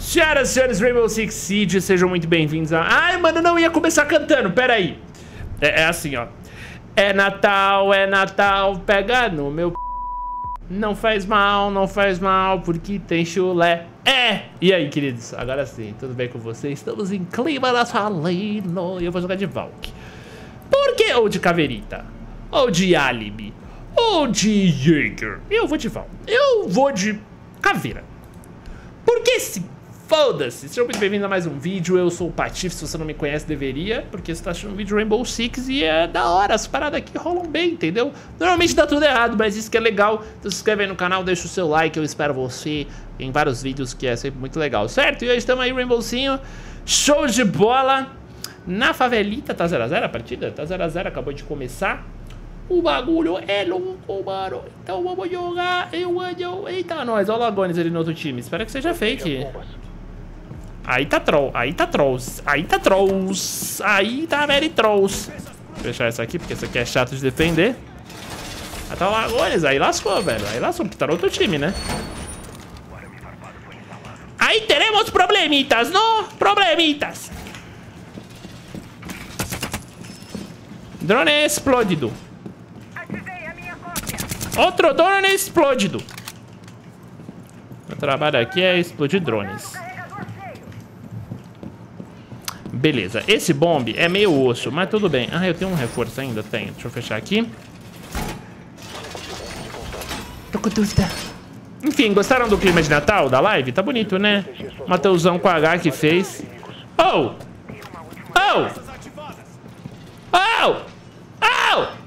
Senhoras e senhores, Rainbow Six Siege, sejam muito bem-vindos a... Ai, mano, não ia começar cantando, pera aí. É assim, ó. É Natal, pega no meu... Não faz mal, porque tem chulé. E aí, queridos? Agora sim, tudo bem com vocês? Estamos em clima natalino e eu vou jogar de Valk. Por que? Ou de Caveirita, ou de Alibi, ou de Jaeger. Eu vou de Valk. Eu vou de Caveira. Porque sim. Foda-se, sejam muito bem-vindos a mais um vídeo. Eu sou o Patife, se você não me conhece deveria, porque você tá assistindo um vídeo Rainbow Six e é da hora, as paradas aqui rolam bem, entendeu? Normalmente dá tudo errado, mas isso que é legal. Então se inscreve aí no canal, deixa o seu like, eu espero você em vários vídeos, que é sempre muito legal, certo? E hoje estamos aí, Rainbowzinho, show de bola. Na favelita, tá 0x0 a partida? Tá 0x0, acabou de começar. O bagulho é louco, mano. Então vamos jogar. Eita, nós, olha o Lagones ali no outro time. Espero que seja fake. Aí tá troll, aí tá trolls, aí tá trolls, aí tá very trolls. Vou fechar essa aqui, porque essa aqui é chato de defender. Aí tá o Lagones, aí lascou, velho. Aí lascou, porque tá no outro time, né? Aí teremos problemitas, não? Problemitas. Drone explodido. Outro drone explodido. Meu trabalho aqui é explodir drones. Beleza, esse bombe é meio osso, mas tudo bem. Ah, eu tenho um reforço ainda? Tenho. Deixa eu fechar aqui. Tô com dúvida. Enfim, gostaram do clima de Natal da live? Tá bonito, né? Mateusão com H que fez. Oh! Oh! Oh! Oh!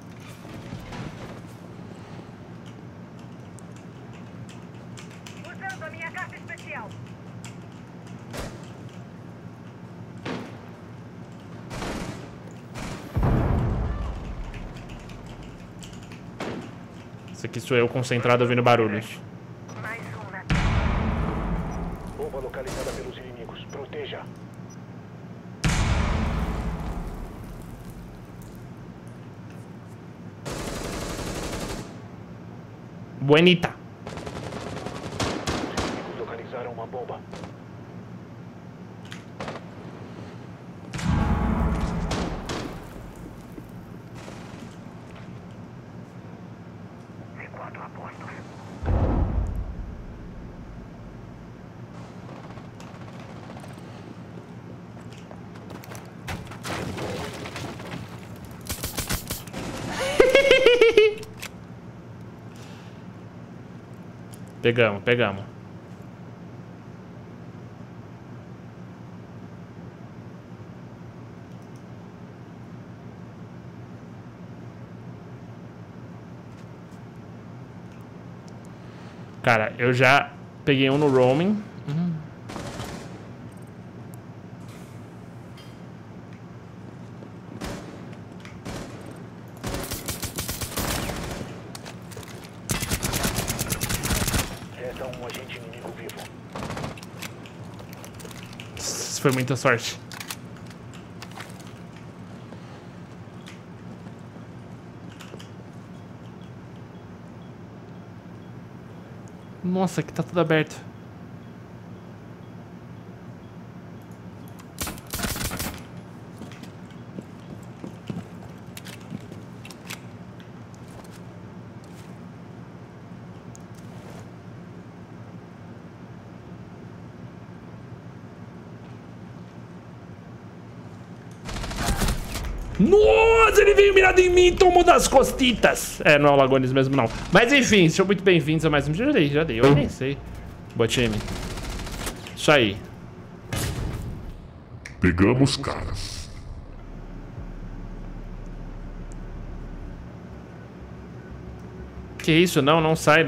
Isso aqui sou eu concentrado ouvindo barulhos. Bomba localizada pelos inimigos. Proteja. Buenita. Os inimigos localizaram uma bomba. Pegamos. Cara, eu já peguei um no roaming. Um agente inimigo vivo. Isso foi muita sorte. Nossa, aqui tá tudo aberto. Nossa, ele veio mirado em mim e tomou das costitas. É, não é o Lagones mesmo, não. Mas enfim, sejam muito bem-vindos a mais um vídeo. Já dei, eu nem sei. Boa time. Isso aí. Pegamos caras. Que isso? Não sai.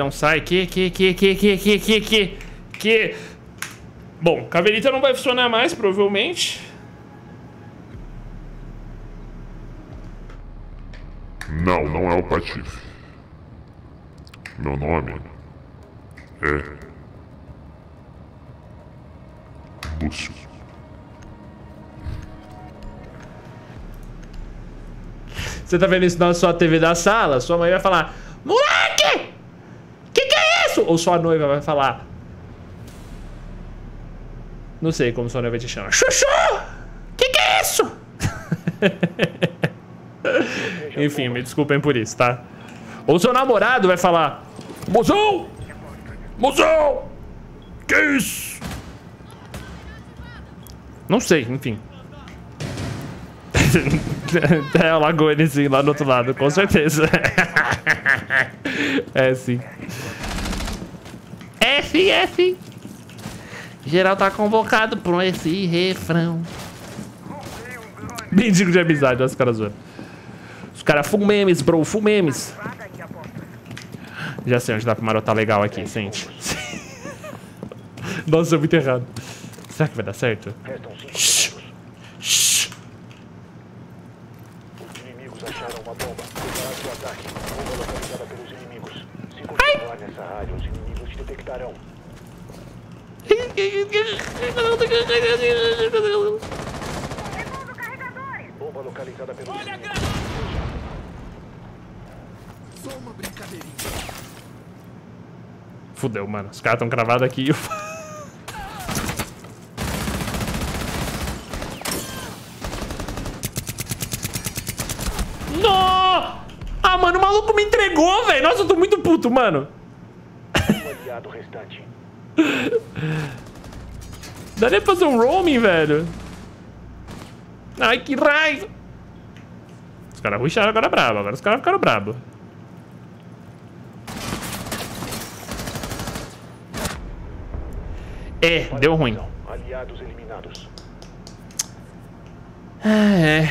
Que... Bom, Caveirita não vai funcionar mais, provavelmente. Não é o Patife. Meu nome é Lúcio. Você tá vendo isso na sua TV da sala? Sua mãe vai falar: moleque! Que é isso? Ou sua noiva vai falar: Não sei como sua noiva te chama. Chuchu! Que é isso? Enfim, me desculpem por isso, tá? Ou seu namorado vai falar: mozão! Mozão! Que isso? Não sei, enfim. É o Lagone, lá do outro lado, com certeza. É sim. É sim, é sim. Geral tá convocado pra esse refrão. Mendigo de amizade, olha os caras zoando. Os caras full memes, bro, full memes. Já sei onde dá pra marotar legal aqui, sente. Nossa, é muito errado. Será que vai dar certo? Shhh. Shhh. Os inimigos acharam uma bomba. Preparado o ataque. Bomba localizada pelos inimigos. Se continuar nessa área, os inimigos te detectarão. Bomba localizada pelos inimigos. Só uma brincadeirinha. Fudeu, mano. Os caras tão cravados aqui. Não! Ah, mano, o maluco me entregou, velho. Nossa, eu tô muito puto, mano. Um aliado restante. Dá nem pra fazer um roaming, velho. Ai, que raiva. Os caras rusharam agora brabo. Agora os caras ficaram brabo. É, deu ruim. Aliados eliminados. É.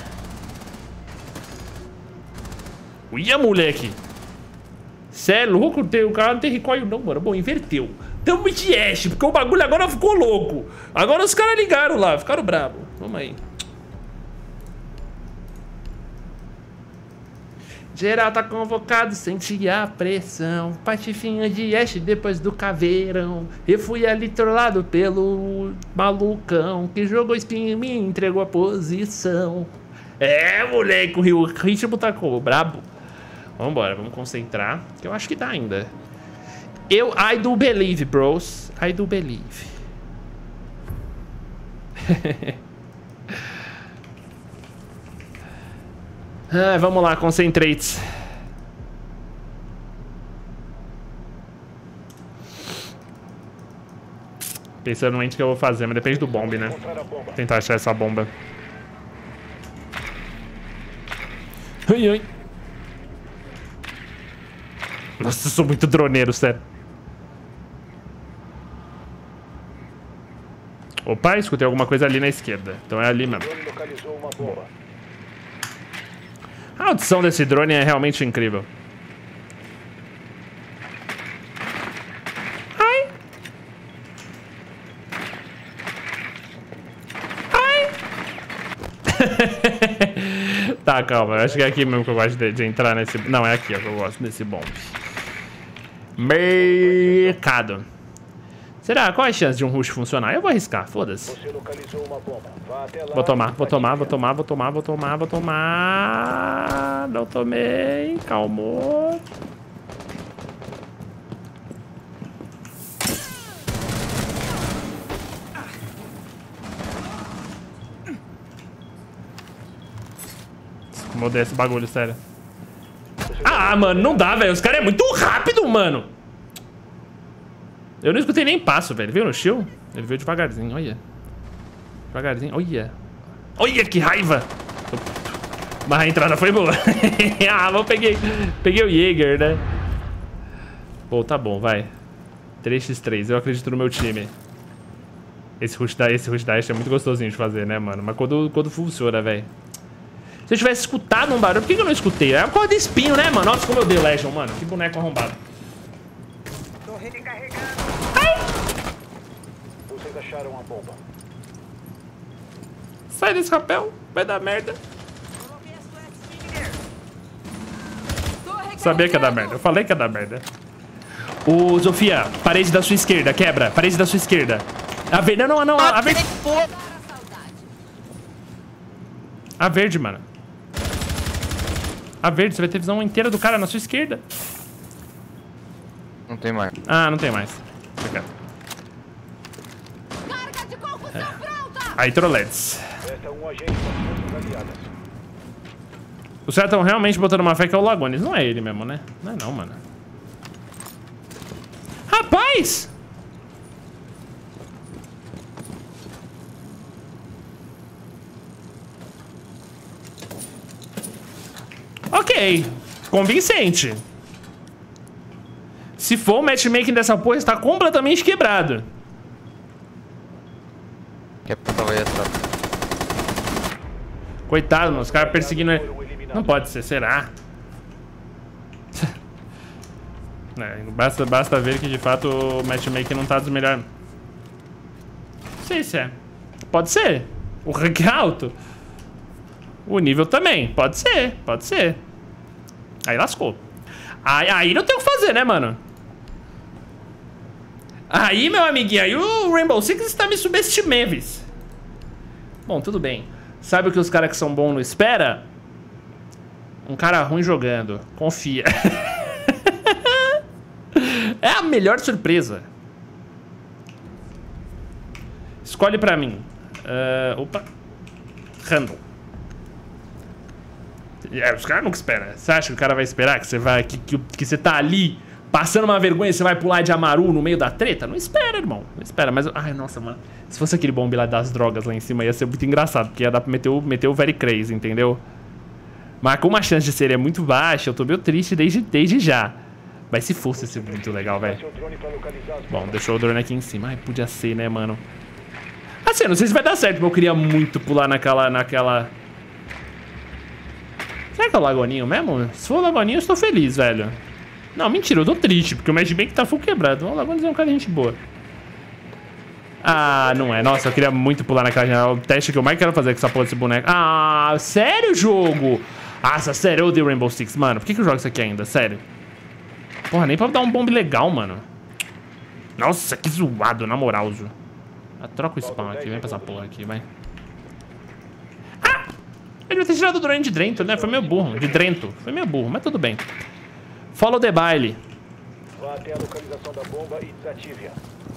Uia, moleque. Cê é louco? O cara não tem recoil não, mano. Bom, inverteu. Tamo de Ashe, porque o bagulho agora ficou louco. Agora os caras ligaram lá, ficaram bravos. Vamos aí. Geral tá convocado, senti a pressão. Patifinha de Ashe depois do caveirão. Eu fui ali trollado pelo malucão que jogou spin e me entregou a posição. É, moleque, o ritmo tá como? Brabo. Vambora, vamos concentrar, que eu acho que dá ainda. I do believe, bros. I do believe. Ah, vamos lá, concentrate. Pensando muito o que eu vou fazer, mas depende do bombe, né? Vou tentar achar essa bomba. Ai, ai. Nossa, eu sou muito droneiro, sério. Opa, escutei alguma coisa ali na esquerda. Então é ali mesmo. Localizou uma bomba. A audição desse drone é realmente incrível. Ai. Ai. Tá, calma. Eu acho que é aqui mesmo que eu gosto de entrar nesse... Não, é aqui ó, que eu gosto desse bombe. Mercado. Será? Qual é a chance de um rush funcionar? Eu vou arriscar, foda-se. Você localizou uma bomba. Vá até lá. Vou tomar. Não tomei, calmou. Mudei esse bagulho, sério. Ah, mano, não dá, velho. Os caras é muito rápido, mano. Eu não escutei nem passo, velho. Viu no shield? Ele veio devagarzinho, olha. Devagarzinho, olha. Olha que raiva. Mas a entrada foi boa. Ah, mas eu peguei o Jäger, né? Pô, tá bom, vai. 3x3, eu acredito no meu time. Esse rush dash é muito gostosinho de fazer, né, mano? Mas quando funciona, velho. Se eu tivesse escutado um barulho, por que eu não escutei? É por causa de espinho, né, mano? Nossa, como eu dei Legion, mano. Que boneco arrombado. Tô recarregando. Vocês acharam a bomba. Sai desse rapel, vai dar merda. Sabia que ia dar merda, eu falei que ia dar merda. Ô, Zofia, parede da sua esquerda, quebra. Parede da sua esquerda. A verde, não, a verde. A verde, mano. A verde, você vai ter visão inteira do cara na sua esquerda. Não tem mais. Ah, não tem mais. Obrigado. Carga de combate! Aí, troletes. Esta é um agente das forças aliadas. Os caras estão realmente botando uma fé que é o Lagones. Não é ele mesmo, né? Não é não, mano. Rapaz! Ok. Convincente. Se for, o matchmaking dessa porra está completamente quebrado. Que puta vai essa? Coitado, mano. Os caras perseguindo ele. Não pode ser, será? É, basta ver que de fato o matchmaking não tá dos melhores. Não sei se é. Pode ser. O rank é alto. O nível também. Pode ser, pode ser. Aí lascou. Aí não tem o que fazer, né, mano? Aí, meu amiguinho, aí o Rainbow Six está me subestimando. Bom, tudo bem. Sabe o que os caras que são bons não esperam? Um cara ruim jogando. Confia. É a melhor surpresa. Escolhe pra mim. Opa. Random. Os caras nunca esperam. Você acha que o cara vai esperar que você vai... Que você tá ali passando uma vergonha e você vai pular de Amaru no meio da treta? Não espera, irmão. Não espera, mas... Ai, nossa, mano. Se fosse aquele bombe lá das drogas lá em cima, ia ser muito engraçado. Porque ia dar pra meter o very crazy, entendeu? Mas como a chance de ser é muito baixa, eu tô meio triste desde já. Mas se fosse, ia ser muito legal, velho. Bom, deixou o drone aqui em cima. Ai, podia ser, né, mano? Assim, eu não sei se vai dar certo, mas eu queria muito pular naquela... Será que é o Lagoninho mesmo? Se for o Lagoninho, eu estou feliz, velho. Não, mentira, eu tô triste, porque o matchmaking tá full quebrado. O Lagoninho é um cara de gente boa. Ah, não é. Nossa, eu queria muito pular naquela janela. O teste que eu mais quero fazer com essa porra desse boneco. Ah, sério, jogo? Nossa, sério, eu odeio Rainbow Six, mano. Por que eu jogo isso aqui ainda? Sério. Porra, nem pra dar um bombe legal, mano. Nossa, que zoado, na moral, Ju. Troca o spawn aqui, vem pra essa porra aqui, vai. Ah! Ele vai ter tirado o drone de Drento, né? Foi meio burro, de Drento. Foi meio burro, mas tudo bem. Follow the baile. Vá até a localização da bomba e desative-a.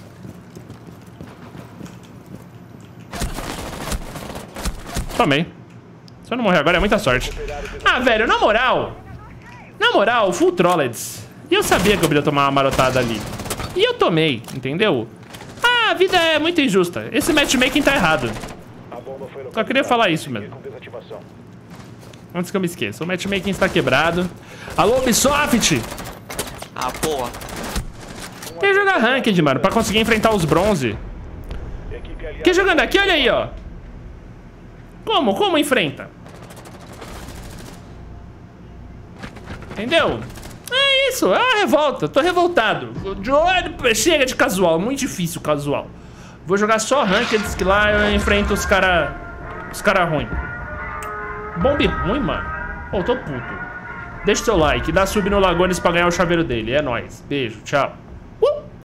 Tomei. Se eu não morrer agora é muita sorte. Ah, velho, na moral, full trolleds. E eu sabia que eu podia tomar uma marotada ali. E eu tomei, entendeu? Ah, a vida é muito injusta. Esse matchmaking tá errado. Só queria falar isso mesmo. Antes que eu me esqueça. O matchmaking está quebrado. Alô, Ubisoft! Ah, porra. Quer jogar ranked, mano, pra conseguir enfrentar os bronze. Quer jogando aqui? Olha aí, ó. Como enfrenta? Entendeu? É isso, é uma revolta. Tô revoltado. Chega de casual, muito difícil casual. Vou jogar só ranked, que lá eu enfrento os cara ruim. Bombe ruim, mano. Pô, tô puto. Deixa o seu like, dá sub no Lagones pra ganhar o chaveiro dele. É nóis. Beijo, tchau.